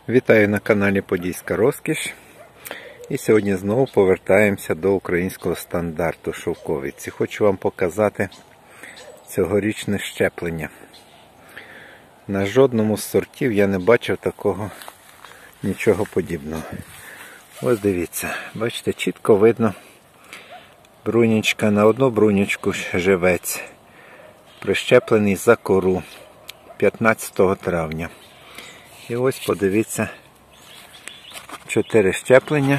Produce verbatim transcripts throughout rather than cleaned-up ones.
Вітаю на каналі Подільська Розкіш. І сьогодні знову повертаємося до українського стандарту шовковиці. Хочу вам показати цьогорічне щеплення. На жодному з сортів я не бачив такого нічого подібного. Ось дивіться, бачите, чітко видно брунічка, на одну брунічку живець, прищеплений за кору п'ятнадцятого травня. І ось подивіться, чотири щеплення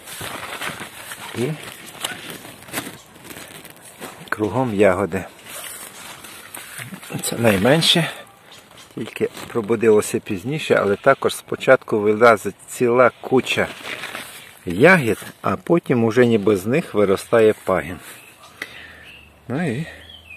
і кругом ягоди. Це найменше, тільки пробудилося пізніше, але також спочатку вилазить ціла куча ягід, а потім уже ніби з них виростає пагін. Ну і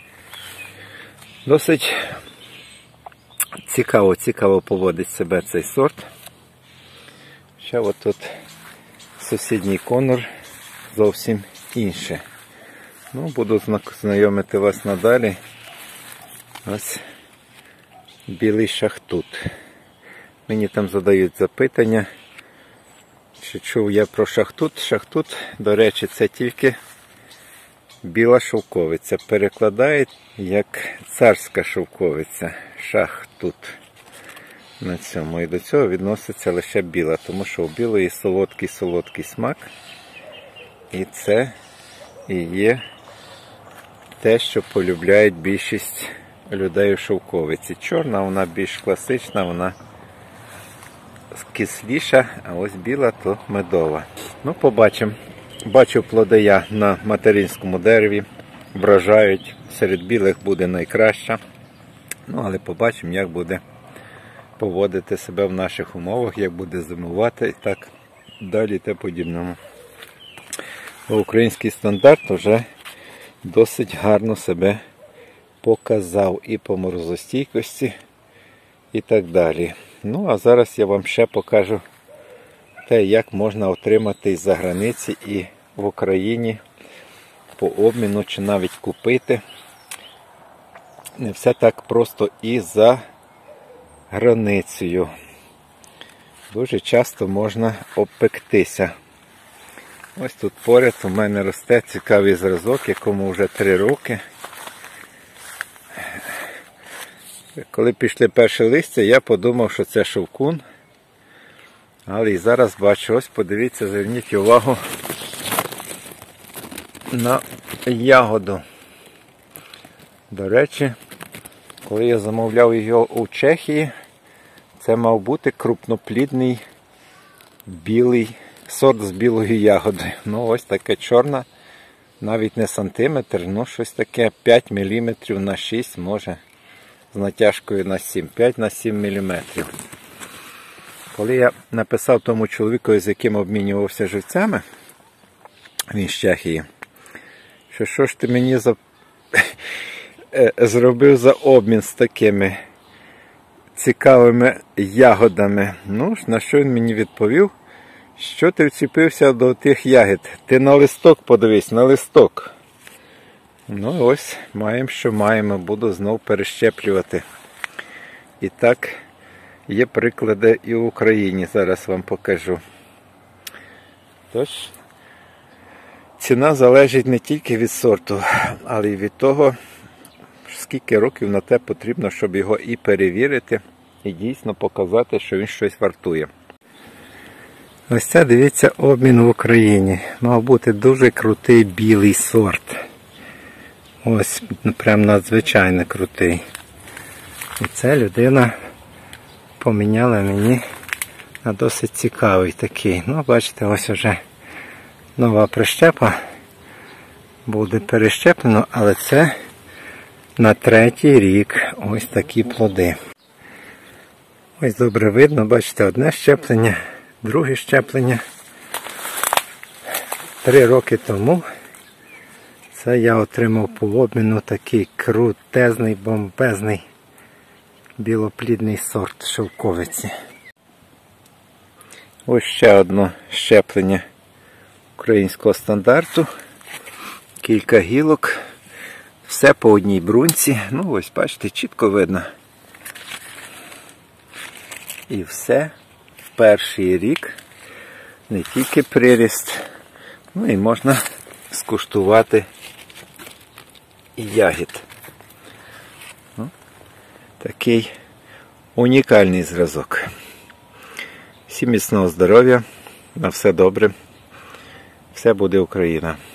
досить Цікаво, цікаво поводить себе цей сорт. Ще от тут сусідній конур зовсім інше. Ну, буду знайомити вас надалі. Ось білий шахтут. Мені там задають запитання, чи чув я про шахтут. Шахтут, до речі, це тільки біла шовковиця. Перекладають як царська шовковиця. Шахтут. На цьому. І до цього відноситься лише біла, тому що у білої солодкий-солодкий смак. І це і є те, що полюбляють більшість людей у шовковиці. Чорна, вона більш класична, вона кисліша, а ось біла то медова. Ну, побачимо. Бачу плоди я на материнському дереві. Вражають. Серед білих буде найкраща. Ну, але побачимо, як буде поводити себе в наших умовах, як буде зимувати і так далі і те подібному. Український стандарт вже досить гарно себе показав і по морозостійкості, і так далі. Ну, а зараз я вам ще покажу те, як можна отримати із-за границі і в Україні по обміну, чи навіть купити. Не все так просто і за границею. Дуже часто можна обпектися. Ось тут поряд у мене росте цікавий зразок, якому вже три роки. Коли пішли перші листя, я подумав, що це шовкун. Але і зараз бачу, ось подивіться, зверніть увагу на ягоду. До речі, коли я замовляв його у Чехії, це мав бути крупноплідний білий сорт з білою ягодою. Ну, ось таке чорна, навіть не сантиметр, ну щось таке п'ять міліметрів на шість, може з натяжкою на сім, п'ять на сім міліметрів. Коли я написав тому чоловіку, з яким обмінювався живцями, він з Чехії, що що ж ти мені за... зробив за обмін з такими цікавими ягодами. Ну, на що він мені відповів? Що ти вціпився до тих ягід? Ти на листок подивись, на листок. Ну, ось, маємо, що маємо. Буду знов перещеплювати. І так, є приклади і в Україні. Зараз вам покажу. Тож, ціна залежить не тільки від сорту, але й від того, скільки років на те потрібно, щоб його і перевірити, і дійсно показати, що він щось вартує. Ось це, дивіться, обмін в Україні. Мав бути дуже крутий білий сорт. Ось, прям надзвичайно крутий. І ця людина поміняла мені на досить цікавий такий. Ну, бачите, ось вже нова прищепа. Буде перещеплено, але це на третій рік ось такі плоди. Ось добре видно, бачите, одне щеплення, друге щеплення. Три роки тому це я отримав по обміну такий крутезний, бомбезний білоплідний сорт шовковиці. Ось ще одне щеплення українського стандарту. Кілька гілок. Все по одній брунці. Ну ось, бачите, чітко видно. І все перший рік не тільки приріст, ну і можна скуштувати і ягід. Ну, такий унікальний зразок. Всім міцного здоров'я, на все добре, все буде Україна.